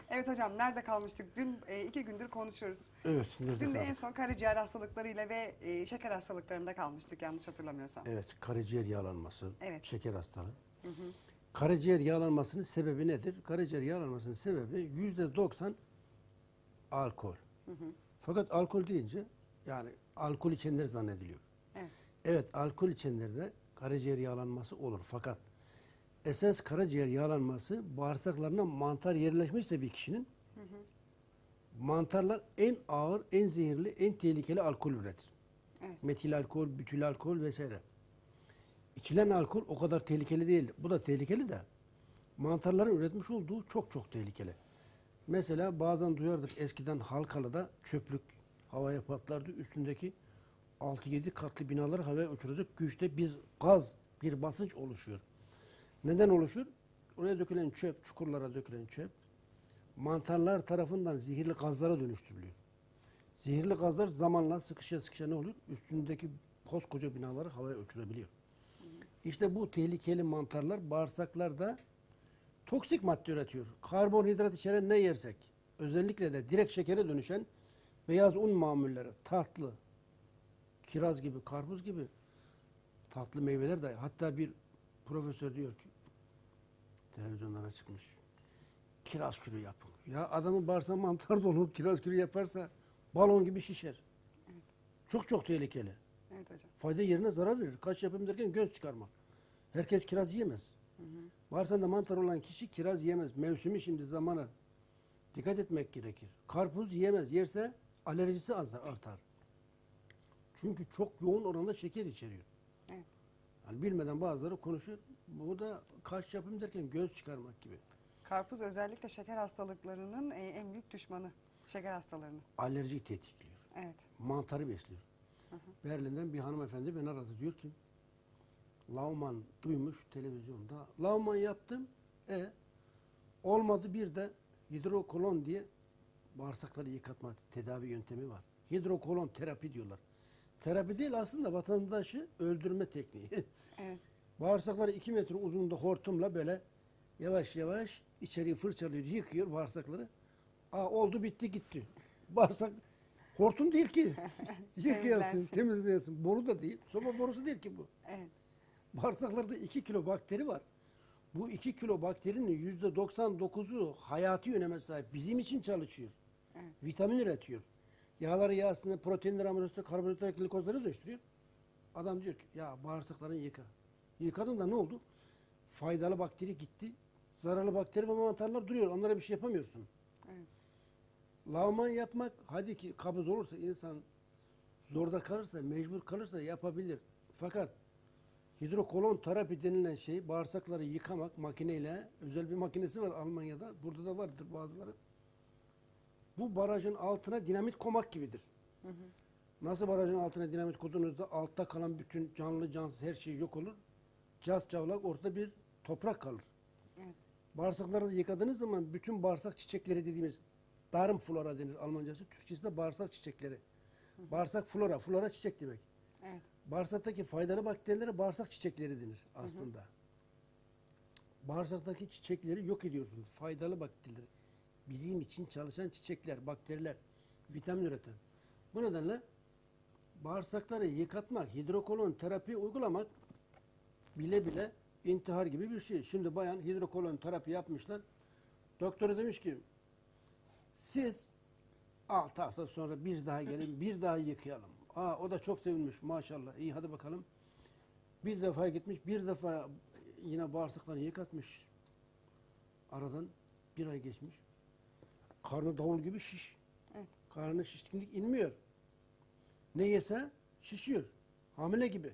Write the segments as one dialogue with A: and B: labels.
A: Evet hocam, nerede kalmıştık? Dün 2 gündür konuşuyoruz.
B: Evet, nerede
A: Dün de en
B: kaldık?
A: son karaciğer hastalıklarıyla ve şeker hastalıklarında kalmıştık yanlış hatırlamıyorsam.
B: Evet, karaciğer yağlanması,
A: Evet.
B: şeker hastalığı. Karaciğer yağlanmasının sebebi nedir? Karaciğer yağlanmasının sebebi %90 alkol. Fakat alkol deyince yani alkol içenler zannediliyor.
A: Evet.
B: Evet, alkol içenlerde karaciğer yağlanması olur. Fakat esas karaciğer yağlanması bağırsaklarına mantar yerleşmişse bir kişinin mantarlar en ağır, en zehirli, en tehlikeli alkol üretir.
A: Evet.
B: Metil alkol, bütül alkol vesaire. İçilen alkol o kadar tehlikeli değil. Bu da tehlikeli de mantarların üretmiş olduğu çok çok tehlikeli. Mesela bazen duyardık eskiden Halkalı'da çöplük havaya patlardı. Üstündeki 6-7 katlı binaları havaya uçuracak güçte bir gaz, bir basınç oluşuyor. Neden oluşur? Oraya dökülen çöp, çukurlara dökülen çöp mantarlar tarafından zehirli gazlara dönüştürülüyor. Zehirli gazlar zamanla sıkışa sıkışa ne olur? Üstündeki koskoca binaları havaya uçurabiliyor. İşte bu tehlikeli mantarlar bağırsaklarda toksik madde üretiyor. Karbonhidrat içeren ne yersek, özellikle de direkt şekere dönüşen beyaz un mamulleri, tatlı, kiraz gibi, karpuz gibi tatlı meyveler de, hatta bir profesör diyor ki, televizyonlara çıkmış, kiraz kürü yapın. Ya adamın bağırsağı mantar dolu, kiraz kürü yaparsa balon gibi şişer. Çok çok tehlikeli.
A: Evet hocam.
B: Fayda yerine zarar verir. Kaş yapayım derken göz çıkarmak. Herkes kiraz yiyemez. Bağırsağında mantar olan kişi kiraz yiyemez. Mevsimi şimdi, zamanı. Dikkat etmek gerekir. Karpuz yiyemez. Yerse alerjisi artar. Çünkü çok yoğun oranda şeker içeriyor.
A: Evet.
B: Yani bilmeden bazıları konuşur. Bu da kaş yapayım derken göz çıkarmak gibi.
A: Karpuz özellikle şeker hastalıklarının en büyük düşmanı. Şeker hastalarının.
B: Alerjiyi tetikliyor.
A: Evet.
B: Mantarı besliyor. Berlin'den bir hanımefendi beni aradı. Diyor ki, Lauman duymuş televizyonda. Lauman yaptım. Olmadı, bir de hidrokolon diye bağırsakları yıkatma tedavi yöntemi var. Hidrokolon terapi diyorlar. Terapi değil aslında, vatandaşı öldürme tekniği.
A: Evet.
B: Bağırsakları 2 metre uzunluğunda hortumla böyle yavaş yavaş içeriği fırçalıyor, yıkıyor bağırsakları. Oldu, bitti, gitti. Bağırsak hortum değil ki. Yıkayasın,
A: Temizlensin.
B: temizleyesin. Boru da değil. Soba borusu değil ki bu.
A: Evet.
B: Bağırsaklarda 2 kilo bakteri var. Bu 2 kilo bakterinin %99'u hayati öneme sahip. Bizim için çalışıyor.
A: Evet.
B: Vitamin üretiyor. Yağları yağsını, proteinleri, aminoasitleri, karbonhidratları, glikozları dönüştürüyor. Adam diyor ki, ya bağırsaklarını yıka. Yıkadın da ne oldu? Faydalı bakteri gitti. Zararlı bakteri ve mantarlar duruyor. Onlara bir şey yapamıyorsun.
A: Evet.
B: Lağman yapmak, hadi ki kabız olursa, insan zorda kalırsa, mecbur kalırsa yapabilir. Fakat hidrokolon terapi denilen şey, bağırsakları yıkamak makineyle, özel bir makinesi var Almanya'da. Burada da vardır bazıları. Bu barajın altına dinamit koymak gibidir. Nasıl barajın altına dinamit koyduğunuzda altta kalan bütün canlı cansız her şey yok olur. Cas cavlak ortada bir toprak kalır.
A: Evet.
B: Bağırsakları da yıkadığınız zaman bütün bağırsak çiçekleri dediğimiz Darmflora denir Almancası. Türkçesi de bağırsak çiçekleri. Bağırsak flora, flora çiçek demek.
A: Evet.
B: Bağırsaktaki faydalı bakterilere bağırsak çiçekleri denir aslında. Bağırsaktaki çiçekleri yok ediyorsunuz. Faydalı bakterileri. Bizim için çalışan çiçekler, bakteriler, vitamin üreten. Bu nedenle bağırsakları yıkatmak, hidrokolon terapi uygulamak bile bile intihar gibi bir şey. Şimdi bayan hidrokolon terapi yapmışlar. Doktora demiş ki, siz 6 hafta sonra bir daha gelin, bir daha yıkayalım. O da çok sevinmiş maşallah. İyi, hadi bakalım. Bir defa gitmiş, bir defa yine bağırsaklarını yıkatmış. Aradan bir ay geçmiş. Karnı davul gibi şiş.
A: Evet.
B: Karnı şişkinlik inmiyor. Ne yese şişiyor. Hamile gibi.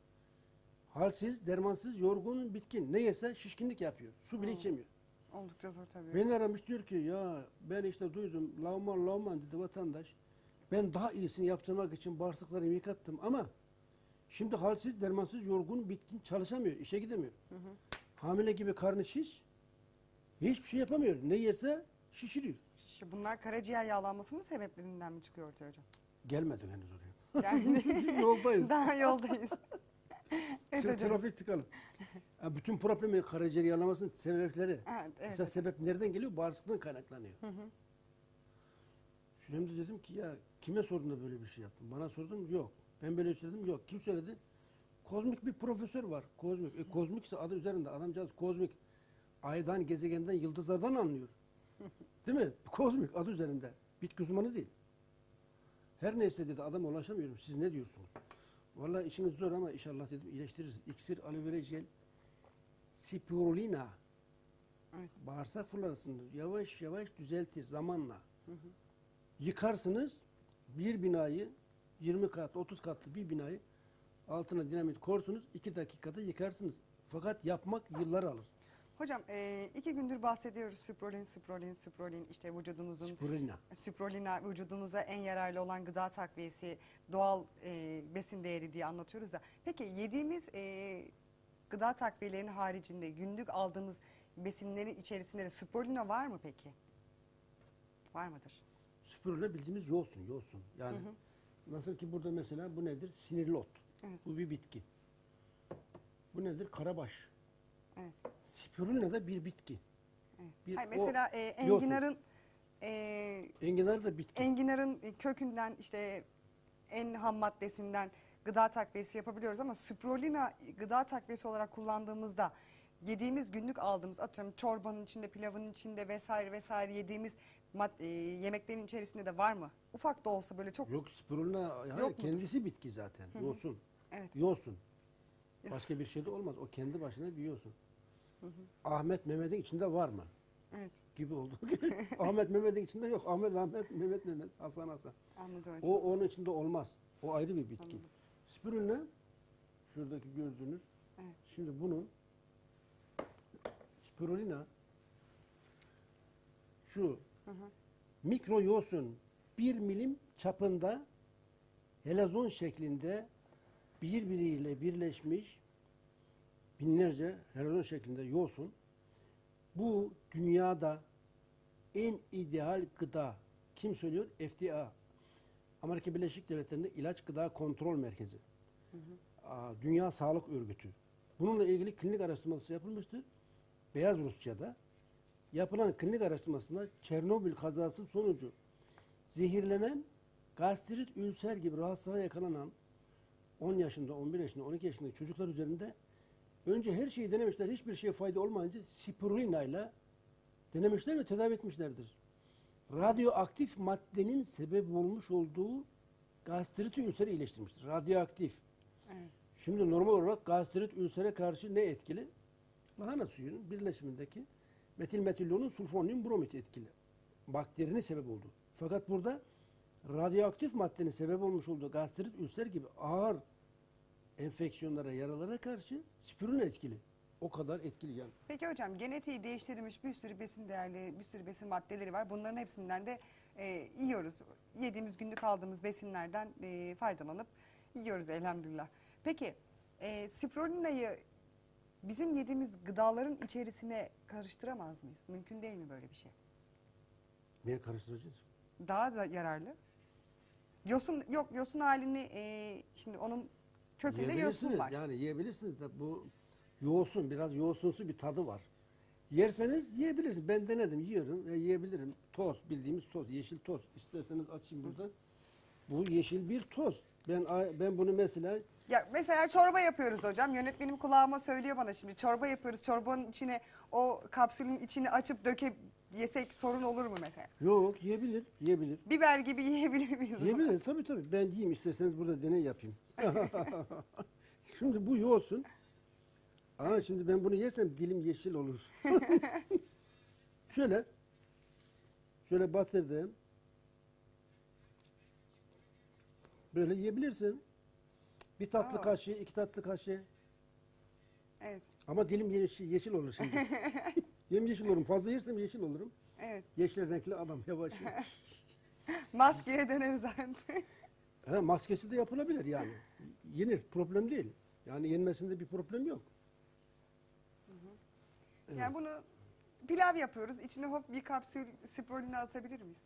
B: Halsiz, dermansız, yorgun, bitkin. Ne yese şişkinlik yapıyor. Su bile içemiyor.
A: Oldukça zor tabii.
B: Beni aramış, diyor ki, ya ben işte duydum, Lauman dedi vatandaş. Ben daha iyisini yaptırmak için bağırsaklarımı yıkattım ama şimdi halsiz, dermansız, yorgun, bitkin, çalışamıyor, işe gidemiyor. Hamile gibi, karnı şiş, hiçbir şey yapamıyor. Ne yese şişiriyor.
A: Bunlar karaciğer yağlanmasının sebeplerinden mi çıkıyor ortaya hocam?
B: Gelmedik henüz oraya.
A: Yani
B: Yoldayız.
A: daha yoldayız. Evet
B: Şimdi
A: hocam.
B: trafik tıkalı. Ha, bütün problemi karaciğer yağlamasının sebepleri.
A: Evet, evet
B: Esas
A: hocam.
B: sebep nereden geliyor? Bağırsaktan kaynaklanıyor. Şimdi dedim ki ya kime sordun da böyle bir şey yaptın? Bana sordum yok. Ben böyle söyledim yok. Kim söyledi? Kozmik bir profesör var. Kozmik. Kozmik ise adı üzerinde. Adamcağız kozmik. Aydan, gezegenden, yıldızlardan anlıyor. Değil mi? Kozmik adı üzerinde. Bitki uzmanı değil. Her neyse dedi adama ulaşamıyorum. Siz ne diyorsunuz? Vallahi işiniz zor ama inşallah dedim iyileştiririz. İksir, aloe vera jel, spirulina.
A: Evet.
B: Bağırsak florasını yavaş yavaş düzeltir zamanla. Yıkarsınız bir binayı 20 kat 30 katlı bir binayı altına dinamit korsunuz 2 dakikada yıkarsınız. Fakat yapmak yıllar alır.
A: Hocam 2 gündür bahsediyoruz Süprolin işte vücudumuzun
B: Spirulina.
A: Süprolina vücudumuza en yararlı olan gıda takviyesi, doğal besin değeri diye anlatıyoruz da. Peki yediğimiz gıda takviyelerinin haricinde günlük aldığımız besinlerin içerisinde de Süprolina var mı peki? Var mıdır?
B: Spirulina bildiğimiz yoğsun. Yani nasıl ki burada mesela bu nedir? Sinirli ot.
A: Evet.
B: Bu bir bitki. Bu nedir? Karabaş.
A: Evet.
B: Spirulina da bir bitki.
A: Evet.
B: Bir
A: Hayır,
B: o
A: mesela
B: yosun. Enginar da bitki.
A: enginarın kökünden işte en ham maddesinden gıda takviyesi yapabiliyoruz ama Süprolina gıda takviyesi olarak kullandığımızda yediğimiz günlük aldığımız atıyorum çorbanın içinde, pilavın içinde vesaire vesaire yediğimiz yemeklerin içerisinde de var mı? Ufak da olsa böyle çok
B: Yok spirulina hayır,
A: Yok mudur?
B: kendisi bitki zaten. Yosun.
A: Evet.
B: Yosun. Başka bir şey de olmaz. O kendi başına bir yosun. Ahmet Mehmet'in içinde var mı?
A: Evet,
B: Gibi oldu. Ahmet Mehmet'in içinde yok. Ahmet, Mehmet, Hasan.
A: anladım hocam.
B: O onun içinde olmaz. O ayrı bir bitki.
A: Anladım.
B: Spirulina şuradaki gördüğünüz.
A: Evet.
B: Şimdi bunun spirulina şu mikro yosun 1 milim çapında helezon şeklinde birbiriyle birleşmiş binlerce helezon şeklinde yosun. Bu dünyada en ideal gıda. Kim söylüyor? FDA. Amerika Birleşik Devletleri'nde İlaç Gıda Kontrol Merkezi. Dünya Sağlık Örgütü. Bununla ilgili klinik araştırması yapılmıştır. Beyaz Rusya'da. Yapılan klinik araştırmasında Çernobil kazası sonucu zehirlenen, gastrit, ülser gibi rahatsızlığa yakalanan 10 yaşında, 11 yaşında, 12 yaşındaki çocuklar üzerinde önce her şeyi denemişler. Hiçbir şeye fayda olmayınca spirulina ile denemişler ve tedavi etmişlerdir. Radyoaktif maddenin sebep olmuş olduğu gastrit ülseri iyileştirmiştir. Radyoaktif.
A: Evet.
B: Şimdi normal olarak gastrit ülsere karşı ne etkili? Lahana suyunun birleşimindeki metilmetilonun sulfonyum bromit etkili. Bakterinin sebep oldu. Fakat burada radyoaktif maddenin sebep olmuş olduğu gastrit ülser gibi ağır enfeksiyonlara, yaralara karşı spirulina etkili. O kadar etkili yani.
A: Peki hocam genetiği değiştirilmiş bir sürü besin değerli, bir sürü besin maddeleri var. Bunların hepsinden de yiyoruz. Yediğimiz günlük aldığımız besinlerden faydalanıp yiyoruz elhamdülillah. Peki spirulina'yı bizim yediğimiz gıdaların içerisine karıştıramaz mıyız? Mümkün değil mi böyle bir şey?
B: Niye karıştıracağız?
A: Daha da yararlı. Yosun yok, yosun halini şimdi onun kökünde yosun var.
B: Yani yiyebilirsiniz de bu yoğsun, biraz yoğsunsu bir tadı var. Yerseniz yiyebilirsiniz. Ben denedim, yiyorum ve yiyebilirim. Toz, bildiğimiz toz, yeşil toz. İsterseniz açayım burada. Bu yeşil bir toz. Ben bunu mesela
A: Ya mesela çorba yapıyoruz hocam. Yönetmenim kulağıma söylüyor bana şimdi. Çorba yapıyoruz. Çorbanın içine o kapsülün içini açıp yesek sorun olur mu mesela?
B: yok yiyebilir.
A: Biber gibi yiyebilir miyiz?
B: Yiyebilir tabii. Ben yiyeyim isterseniz burada deney yapayım. Şimdi bu yoğsun. Ama şimdi ben bunu yersem dilim yeşil olur. Şöyle batırdım. Böyle yiyebilirsin. Bir tatlı
A: Aa.
B: kaşığı, 2 tatlı kaşığı.
A: Evet,
B: Ama dilim yeşil olur şimdi. Dilim yeşil olurum. Fazla yersem yeşil olurum.
A: evet.
B: Yeşil renkli adam yavaş.
A: Maskeye döneriz zaten.
B: Maskesi de yapılabilir yani. Yenir. Problem değil. Yani yenmesinde bir problem yok.
A: Yani bunu pilav yapıyoruz. İçine hop bir kapsül spirulina atabilir miyiz?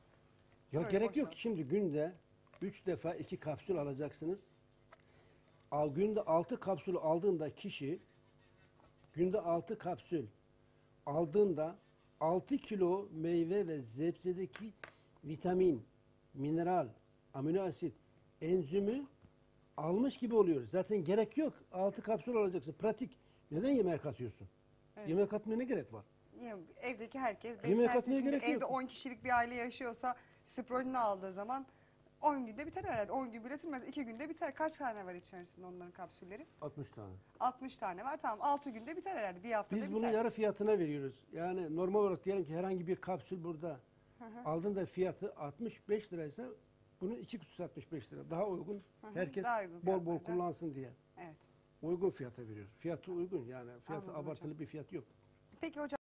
B: Ya
A: Böyle
B: gerek
A: boş
B: yok.
A: ver.
B: Şimdi günde 3 defa 2 kapsül alacaksınız. Günde 6 kapsül aldığında kişi günde 6 kapsül aldığında 6 kilo meyve ve sebzedeki vitamin, mineral, amino asit, enzimi almış gibi oluyor. Zaten gerek yok. 6 kapsül alacaksın. Pratik. Neden yemeğe katıyorsun?
A: Evet.
B: Yemeğe katmaya ne gerek var?
A: Evdeki herkes
B: Yemeğe
A: beslensin.
B: katmaya
A: Şimdi
B: gerek
A: evde
B: yok.
A: 10 kişilik bir aile yaşıyorsa Spirulina aldığı zaman 10 günde biter herhalde. 10 gün bile sürmez. 2 günde biter. Kaç tane var içerisinde onların kapsülleri?
B: 60 tane.
A: 60 tane var. Tamam 6 günde biter herhalde. Bir haftada
B: Biz
A: biter.
B: bunu yarı fiyatına veriyoruz. Yani normal olarak diyelim ki herhangi bir kapsül burada aldığında fiyatı 65 liraysa bunun 2 kutusu 65 lira. Daha uygun. Herkes
A: daha uygun
B: bol bol
A: fiyatlarda.
B: kullansın diye.
A: Evet.
B: Uygun fiyata veriyoruz. Fiyatı uygun yani. Fiyatı
A: Anladım
B: abartılı
A: hocam.
B: bir fiyat yok.
A: Peki hocam.